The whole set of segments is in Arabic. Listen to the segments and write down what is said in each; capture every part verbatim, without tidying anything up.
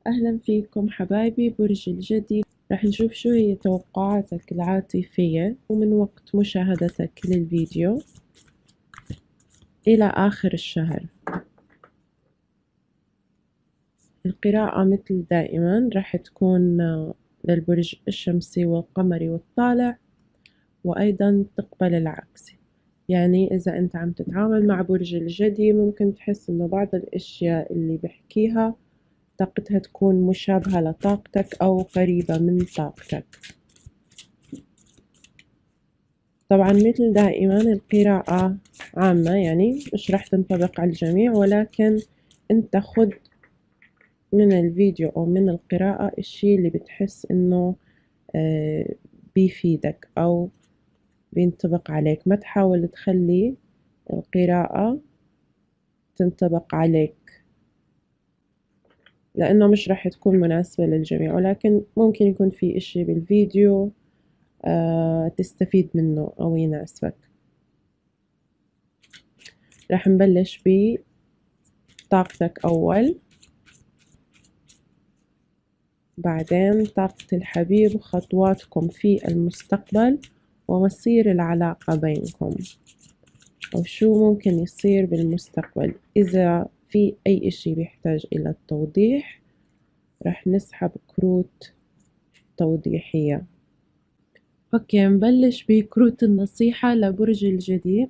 أهلا فيكم حبايبي برج الجدي. راح نشوف شو هي توقعاتك العاطفية ومن وقت مشاهدتك للفيديو إلى آخر الشهر. القراءة مثل دائما راح تكون للبرج الشمسي والقمري والطالع، وأيضا تقبل العكس. يعني إذا أنت عم تتعامل مع برج الجدي ممكن تحس إنه بعض الأشياء اللي بحكيها طاقتها تكون مشابهة لطاقتك أو قريبة من طاقتك. طبعا مثل دائما القراءة عامة، يعني مش راح تنطبق على الجميع، ولكن انت خد من الفيديو أو من القراءة الشي اللي بتحس إنه آه بيفيدك أو بينطبق عليك. ما تحاول تخلي القراءة تنطبق عليك، لأنه مش راح تكون مناسبة للجميع، ولكن ممكن يكون في إشي بالفيديو آه تستفيد منه أو يناسبك. راح نبلش بطاقتك أول، بعدين طاقة الحبيب وخطواتكم في المستقبل ومصير العلاقة بينكم، وشو ممكن يصير بالمستقبل. إذا في أي إشي بيحتاج إلى التوضيح رح نسحب كروت توضيحية. أوكي، نبلش بكروت النصيحة لبرج الجدي.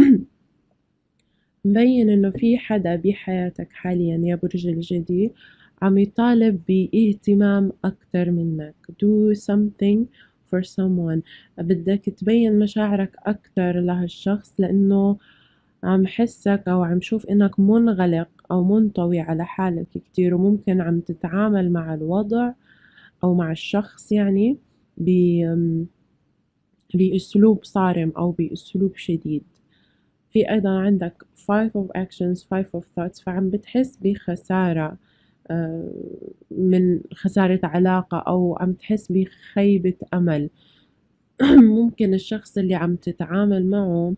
مبين إنه في حدا بحياتك حاليا يا برج الجدي عم يطالب باهتمام أكتر منك. do something for someone. بدك تبين مشاعرك أكتر لهالشخص، لأنه عم حسك أو عم شوف إنك منغلق أو منطوي على حالك كتير، وممكن عم تتعامل مع الوضع أو مع الشخص يعني بأسلوب صارم أو بأسلوب شديد. في أيضا عندك five of actions five of thoughts، فعم بتحس بخسارة، من خسارة علاقة أو عم تحس بخيبة أمل. ممكن الشخص اللي عم تتعامل معه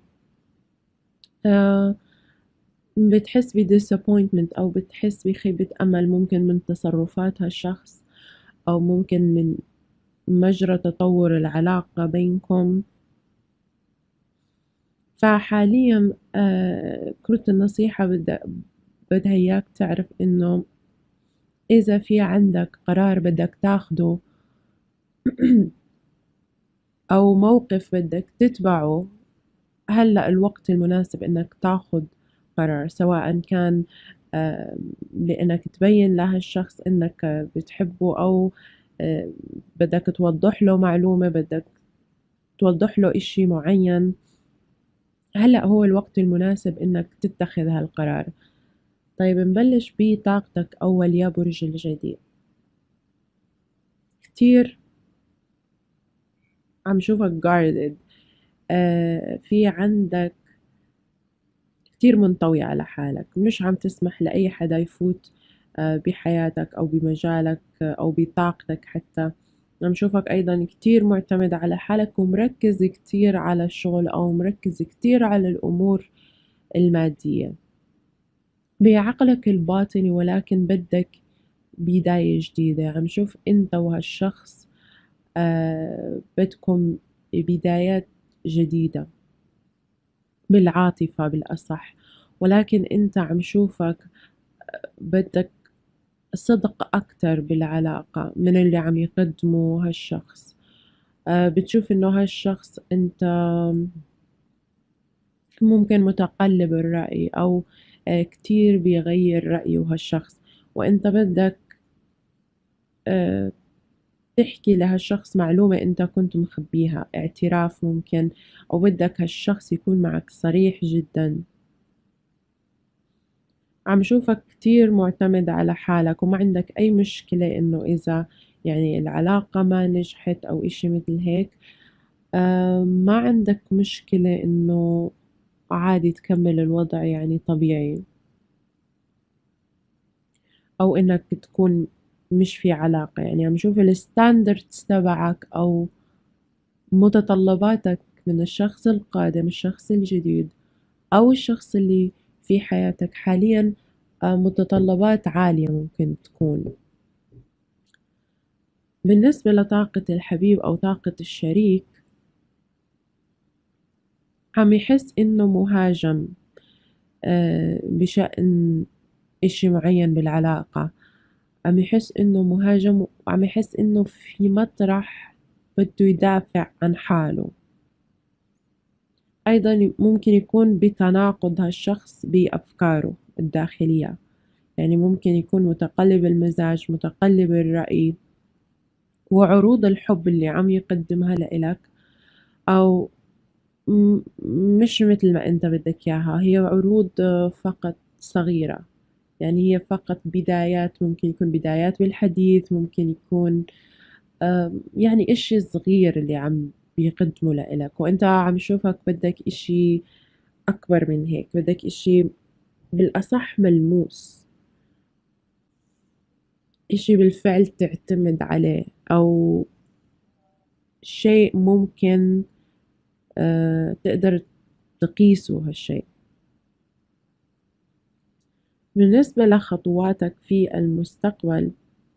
بتحس ب disappointment أو بتحس بخيبة أمل، ممكن من تصرفات هالشخص أو ممكن من مجرى تطور العلاقة بينكم. فحاليا آه كروت النصيحة بدها بدها إياك تعرف إنه إذا في عندك قرار بدك تاخده أو موقف بدك تتبعه، هلأ الوقت المناسب إنك تاخد قرار، سواء كان آه لإنك تبين لهالشخص إنك بتحبه، أو آه بدك توضح له معلومة، بدك توضح له إشي معين. هلأ هو الوقت المناسب إنك تتخذ هالقرار. طيب نبلش بطاقتك أول يا برج الجدي. كتير عم شوفك guarded، آه في عندك كتير منطوي على حالك، مش عم تسمح لأي حدا يفوت آه بحياتك أو بمجالك آه أو بطاقتك حتى. عم شوفك أيضا كتير معتمد على حالك ومركز كتير على الشغل أو مركز كتير على الأمور المادية بعقلك الباطني، ولكن بدك بداية جديدة. عم شوف انت وهالشخص آه بدكم بدايات جديدة بالعاطفة بالأصح، ولكن انت عم شوفك بدك صدق أكتر بالعلاقة من اللي عم يقدمه هالشخص. آه بتشوف انه هالشخص انت ممكن متقلب الرأي أو آه كتير بيغير رأيه هالشخص، وانت بدك آه تحكي لهالشخص معلومة أنت كنت مخبيها، اعتراف ممكن، أو بدك هالشخص يكون معك صريح جدا. عم شوفك كتير معتمد على حالك وما عندك أي مشكلة إنه إذا يعني العلاقة ما نجحت أو إشي مثل هيك، آه ما عندك مشكلة إنه عادي تكمل الوضع يعني طبيعي، أو إنك تكون مش في علاقة. يعني عم شوف الستاندردز تبعك أو متطلباتك من الشخص القادم، الشخص الجديد أو الشخص اللي في حياتك حاليا، متطلبات عالية ممكن تكون. بالنسبة لطاقة الحبيب أو طاقة الشريك، عم يحس إنه مهاجم آه، بشأن إشي معين بالعلاقة، عم يحس إنه مهاجم وعم يحس إنه في مطرح بده يدافع عن حاله. أيضا ممكن يكون بتناقض هالشخص بأفكاره الداخلية، يعني ممكن يكون متقلب المزاج متقلب الرأي، وعروض الحب اللي عم يقدمها لإلك أو م- مش مثل ما أنت بدك إياها، هي عروض فقط صغيرة، يعني هي فقط بدايات، ممكن يكون بدايات بالحديث، ممكن يكون آم، يعني إشي صغير اللي عم بيقدمه لإلك، وأنت عم يشوفك بدك إشي أكبر من هيك، بدك إشي بالأصح ملموس، إشي بالفعل تعتمد عليه، أو شيء ممكن آه، تقدر تقيسه هالشيء. بالنسبة لخطواتك في المستقبل،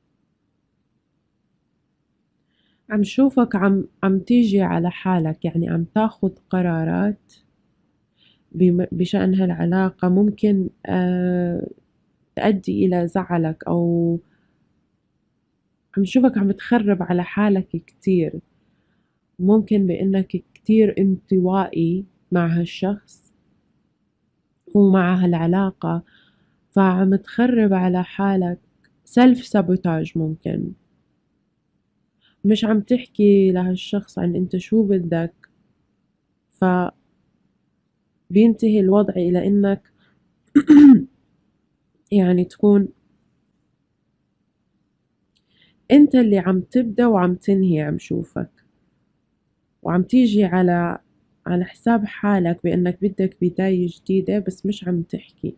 عم شوفك عم عم تيجي على حالك، يعني عم تاخد قرارات بم- بشأن هالعلاقة ممكن آه، تؤدي إلى زعلك، أو عم شوفك عم تخرب على حالك كتير، ممكن بإنك كتير انطوائي مع هالشخص ومع هالعلاقة، فعم تخرب على حالك سيلف سابوتاج، ممكن مش عم تحكي لهالشخص عن انت شو بدك، فبينتهي الوضع إلى إنك يعني تكون انت اللي عم تبدأ وعم تنهي، عم شوفك وعم تيجي على على حساب حالك بأنك بدك بداية جديدة، بس مش عم تحكي،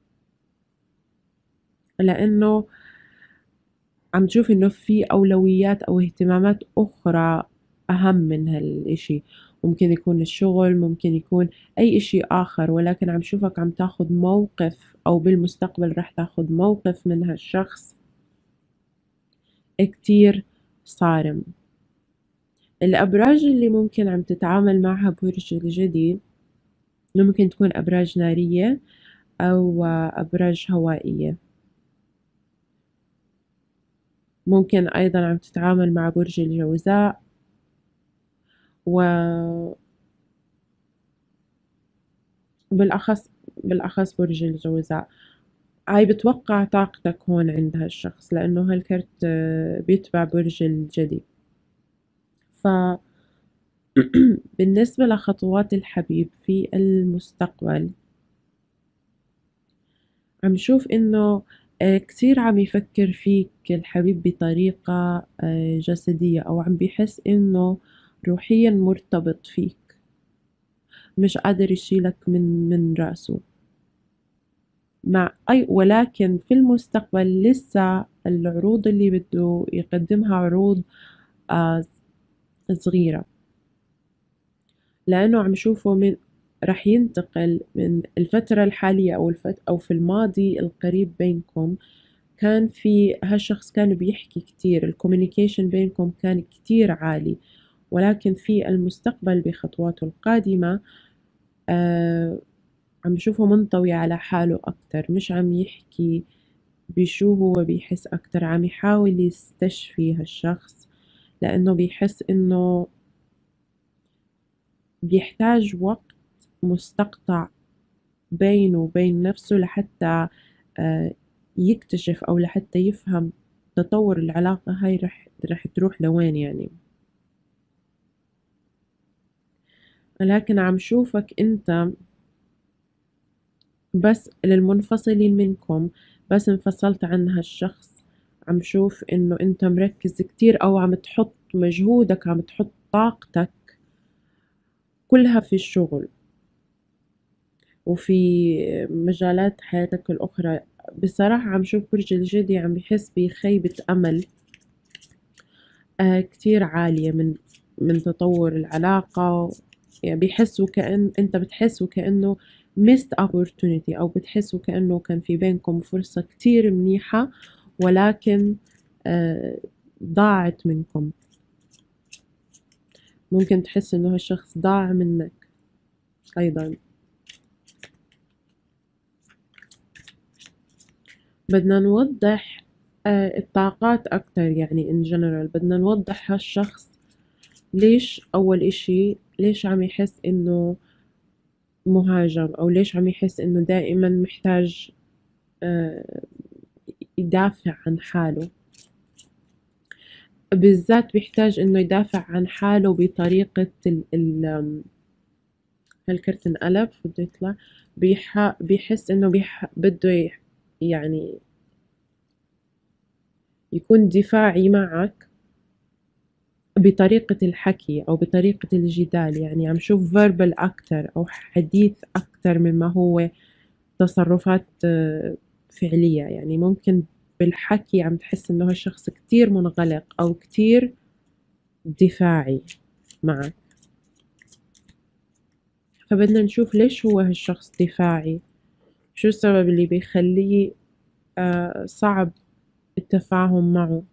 لأنه عم تشوف إنه في أولويات أو اهتمامات أخرى أهم من هالإشي، ممكن يكون الشغل، ممكن يكون أي إشي آخر، ولكن عم شوفك عم تاخد موقف أو بالمستقبل رح تاخد موقف من هالشخص كتير صارم. الأبراج اللي ممكن عم تتعامل معها برج الجدي ممكن تكون أبراج نارية أو أبراج هوائية، ممكن أيضا عم تتعامل مع برج الجوزاء وبالأخص بالأخص برج الجوزاء. هاي بتوقع طاقتك هون عند هالشخص، لأنه هالكرت آه، بيتبع برج الجدي. ف بالنسبة لخطوات الحبيب في المستقبل، عم شوف إنه آه، كتير عم يفكر فيك الحبيب بطريقة آه، جسدية، أو عم بيحس إنه روحيا مرتبط فيك، مش قادر يشيلك من من رأسه مع أي، ولكن في المستقبل لسه العروض اللي بده يقدمها عروض آه، صغيرة، لأنه عم شوفه من رح ينتقل من الفترة الحالية أو الفت أو في الماضي القريب بينكم، كان في هالشخص كان بيحكي كتير، الكوميونيكيشن بينكم كان كتير عالي، ولكن في المستقبل بخطواته القادمة آه عم شوفه منطوي على حاله أكتر، مش عم يحكي بشو هو بيحس أكتر، عم يحاول يستشفي هالشخص، لأنه بيحس إنه بيحتاج وقت مستقطع بينه وبين نفسه لحتى آه، يكتشف أو لحتى يفهم تطور العلاقة هاي رح رح تروح لوين يعني. لكن عم شوفك أنت بس للمنفصلين منكم، بس انفصلت عن هالشخص، عم شوف إنه أنت مركز كتير أو عم تحط مجهودك، عم تحط طاقتك كلها في الشغل وفي مجالات حياتك الأخرى. بصراحة عم شوف برج الجدي عم بحس بخيبة أمل آه كتير عالية من من تطور العلاقة، يعني بيحس وكأن أنت بتحس وكأنه missed opportunity، أو بتحس وكأنه كان في بينكم فرصة كتير منيحة، ولكن آه ضاعت منكم، ممكن تحس إنه هالشخص ضاع منك أيضا. بدنا نوضح آه، الطاقات أكتر، يعني in general بدنا نوضح هالشخص ليش أول إشي ليش عم يحس إنه مهاجم، أو ليش عم يحس إنه دائما محتاج آه، يدافع عن حاله. بالذات بيحتاج إنه يدافع عن حاله بطريقة ال ال هالكرت انقلب بده يطلع، بيح بيحس إنه بيح بده ي- يعني يكون دفاعي معك بطريقة الحكي أو بطريقة الجدال، يعني عم شوف verbal أكتر أو حديث أكتر مما هو تصرفات آه، فعلية. يعني ممكن بالحكي عم تحس إنه هالشخص كتير منغلق أو كتير دفاعي معك، فبدنا نشوف ليش هو هالشخص دفاعي، شو السبب اللي بيخليه آه، صعب التفاهم معه.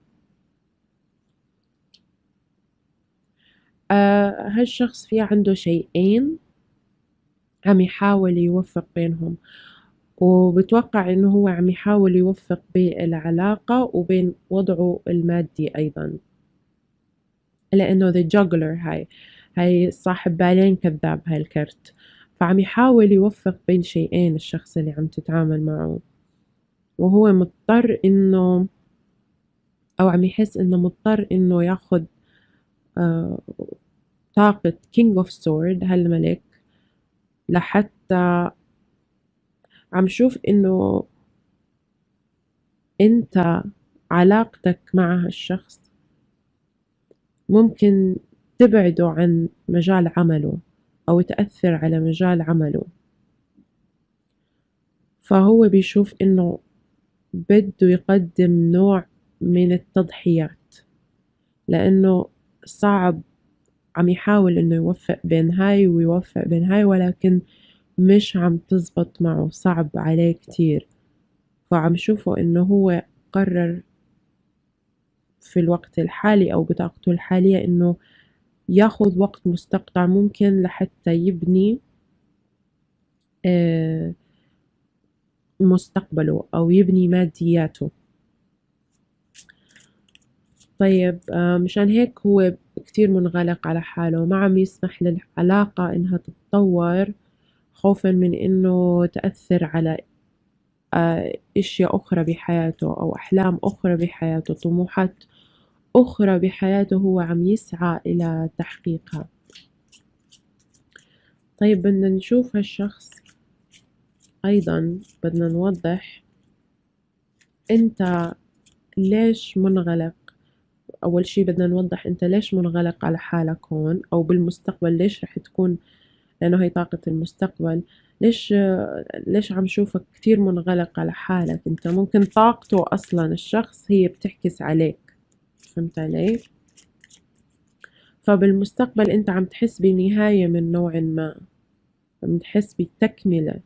آه، هالشخص في عنده شيئين عم يحاول يوفق بينهم، وبتوقع إنه هو عم يحاول يوفق بين العلاقة وبين وضعه المادي أيضا، لأنه the juggler هاي هاي صاحب بالين كذاب هاي الكرت، فعم يحاول يوفق بين شيئين الشخص اللي عم تتعامل معه، وهو مضطر إنه أو عم يحس إنه مضطر إنه ياخد آه طاقة King of Sword هالملك، لحتى عم شوف إنه أنت علاقتك مع هالشخص ممكن تبعده عن مجال عمله أو تأثر على مجال عمله، فهو بيشوف إنه بده يقدم نوع من التضحيات، لأنه صعب عم يحاول إنه يوفق بين هاي ويوفق بين هاي، ولكن مش عم تزبط معه، صعب عليه كتير، فعم شوفه إنه هو قرر في الوقت الحالي أو بطاقته الحالية إنه ياخد وقت مستقطع ممكن لحتى يبني آه، مستقبله أو يبني مادياته. طيب آه، مشان هيك هو كتير منغلق على حاله، ما عم يسمح للعلاقة إنها تتطور، خوفا من إنه تأثر على آه، أشياء أخرى بحياته أو أحلام أخرى بحياته، طموحات أخرى بحياته هو عم يسعى إلى تحقيقها. طيب بدنا نشوف هالشخص أيضا، بدنا نوضح أنت ليش منغلق. أول شي بدنا نوضح أنت ليش منغلق على حالك هون، أو بالمستقبل ليش رح تكون، لأنه هي طاقة المستقبل. ليش ليش عم شوفك كتير منغلق على حالك؟ أنت ممكن طاقته أصلا الشخص هي بتحكس عليك، فهمت علي؟ فبالمستقبل أنت عم تحس بنهاية من نوع ما، عم تحس بتكملة،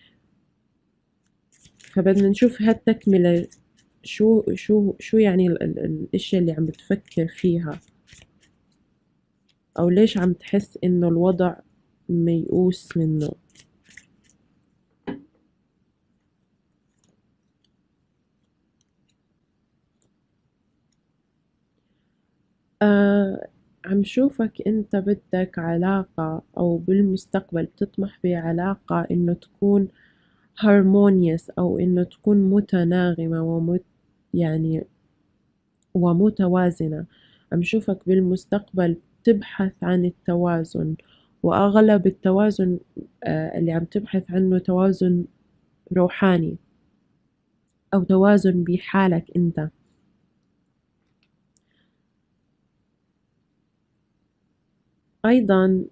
فبدنا نشوف هالتكملة شو شو شو يعني ال ال الأشياء اللي عم بتفكر فيها، أو ليش عم تحس إنه الوضع ميؤوس منه. آه عم شوفك أنت بدك علاقة، أو بالمستقبل بتطمح بعلاقة إنه تكون harmonious، أو إنه تكون متناغمة ومت يعني ومتوازنة. عم شوفك بالمستقبل تبحث عن التوازن، وأغلب التوازن آه اللي عم تبحث عنه توازن روحاني أو توازن بحالك أنت. أيضا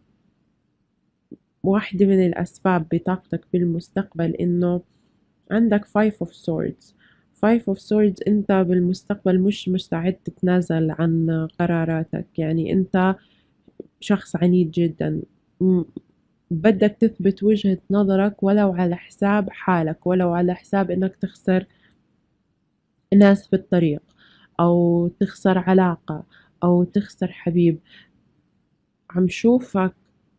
واحدة من الأسباب بطاقتك بالمستقبل إنه عندك five of swords. five of swords أنت بالمستقبل مش مستعد تتنازل عن قراراتك، يعني أنت شخص عنيد جدا، م- بدك تثبت وجهة نظرك ولو على حساب حالك، ولو على حساب إنك تخسر ناس بالطريق، أو تخسر علاقة أو تخسر حبيب. عم شوفك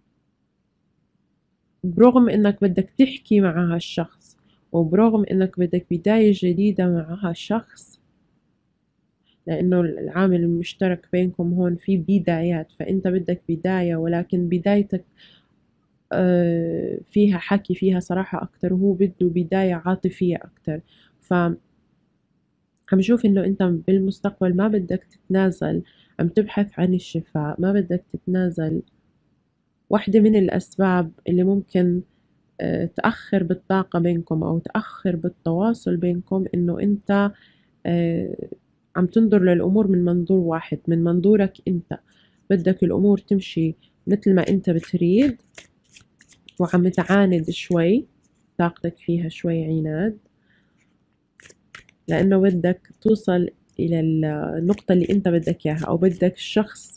برغم إنك بدك تحكي مع هالشخص وبرغم إنك بدك بداية جديدة مع هالشخص، لإنه العامل المشترك بينكم هون في بدايات، فأنت بدك بداية ولكن بدايتك آه، فيها حكي فيها صراحة أكتر وهو بده بداية عاطفية أكتر. ف عم شوف إنه أنت بالمستقبل ما بدك تتنازل، عم تبحث عن الشفاء، ما بدك تتنازل. واحدة من الأسباب اللي ممكن آه، تأخر بالطاقة بينكم أو تأخر بالتواصل بينكم إنه أنت آه، عم تنظر للأمور من منظور واحد، من منظورك أنت بدك الأمور تمشي مثل ما أنت بتريد، وعم تعاند شوي، طاقتك فيها شوي عناد، لأنه بدك توصل إلى النقطة اللي أنت بدك إياها، أو بدك الشخص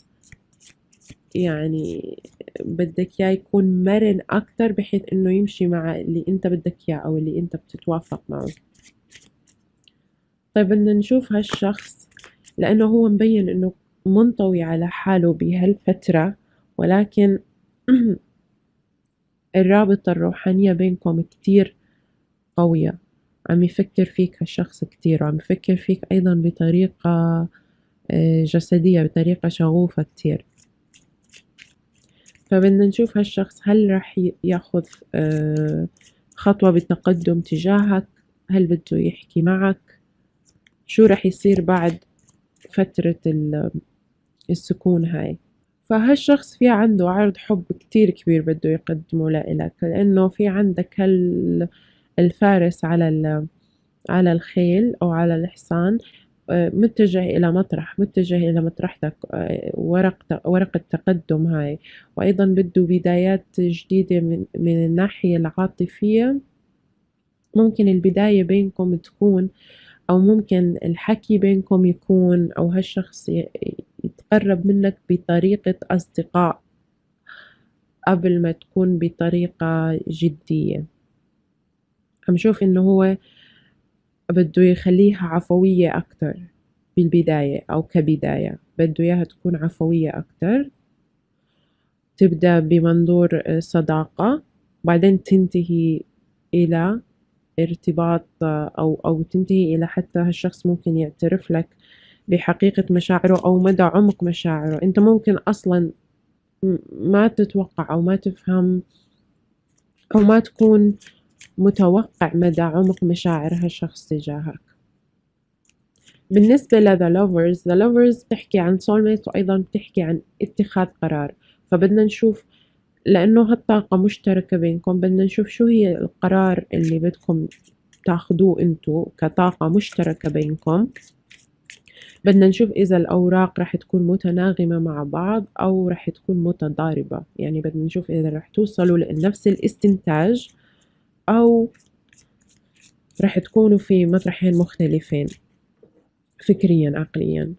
يعني بدك إياه يكون مرن أكتر بحيث إنه يمشي مع اللي أنت بدك إياه أو اللي أنت بتتوافق معه. طيب بدنا نشوف هالشخص، لأنه هو مبين إنه منطوي على حاله بهالفترة، ولكن الرابطة الروحانية بينكم كتير قوية. عم يفكر فيك هالشخص كتير، وعم يفكر فيك أيضا بطريقة آه، جسدية، بطريقة شغوفة كتير. فبدنا نشوف هالشخص هل رح ياخذ آه، خطوة بالتقدم تجاهك، هل بده يحكي معك، شو رح يصير بعد فترة السكون هاي. فهالشخص في عنده عرض حب كتير كبير بده يقدمه لإلك، لأنه في عندك هال الفارس على على الخيل أو على الحصان، آه، متجه إلى مطرح، متجه إلى مطرحتك، آه، ورقة ورقة تقدم هاي. وأيضا بده بدايات جديدة من, من الناحية العاطفية. ممكن البداية بينكم تكون، أو ممكن الحكي بينكم يكون، أو هالشخص يتقرب منك بطريقة أصدقاء قبل ما تكون بطريقة جدية. عم شوف إنه هو بده يخليها عفوية أكتر بالبداية، أو كبداية بده إياها تكون عفوية أكتر، تبدأ بمنظور صداقة بعدين تنتهي إلى ارتباط، أو أو تنتهي إلى حتى هالشخص ممكن يعترف لك بحقيقة مشاعره أو مدى عمق مشاعره. أنت ممكن أصلا ما تتوقع أو ما تفهم أو ما تكون متوقع مدى عمق مشاعر هالشخص تجاهك. بالنسبة ل The Lovers The Lovers بتحكي عن soulmate، وأيضا بتحكي عن اتخاذ قرار. فبدنا نشوف، لأنه هالطاقة مشتركة بينكم، بدنا نشوف شو هي القرار اللي بدكم تاخدوه انتو كطاقة مشتركة بينكم. بدنا نشوف إذا الأوراق رح تكون متناغمة مع بعض أو رح تكون متضاربة، يعني بدنا نشوف إذا رح توصلوا لنفس الاستنتاج أو رح تكونوا في مطرحين مختلفين فكريا عقليا.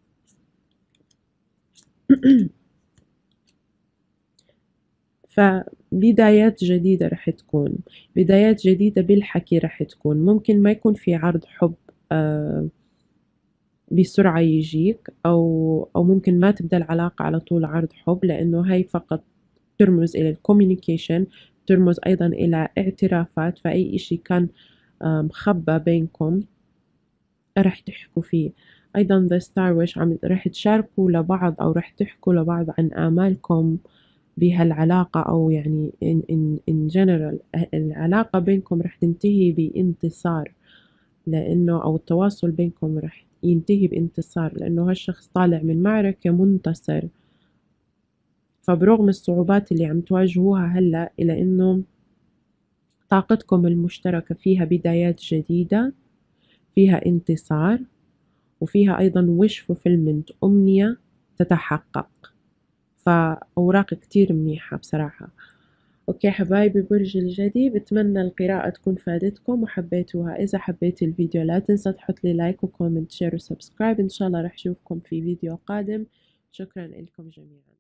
فبدايات جديدة رح تكون، بدايات جديدة بالحكي رح تكون. ممكن ما يكون في عرض حب آه بسرعة يجيك، أو أو ممكن ما تبدأ العلاقة على طول عرض حب، لأنه هاي فقط ترمز إلى الكوميونيكيشن، ترمز أيضا إلى اعترافات. فأي إشي كان مخبى بينكم رح تحكوا فيه. أيضا The Star Wish عم رح تشاركوا لبعض أو رح تحكوا لبعض عن آمالكم بهالعلاقة، أو يعني in, in, in general العلاقة بينكم رح تنتهي بانتصار، لأنه أو التواصل بينكم رح ينتهي بانتصار، لأنه هالشخص طالع من معركة منتصر. فبرغم الصعوبات اللي عم تواجهوها هلأ، إلى إنه طاقتكم المشتركة فيها بدايات جديدة، فيها انتصار، وفيها أيضا wish fulfillment، أمنية تتحقق. فأوراق كتير منيحة بصراحة. أوكي حبايبي برج الجدي، بتمنى القراءة تكون فادتكم وحبيتوها. إذا حبيت الفيديو لا تنسى تحط لي لايك وكومنت شير وسبسكرايب. إن شاء الله رح أشوفكم في فيديو قادم. شكرا لكم جميعا.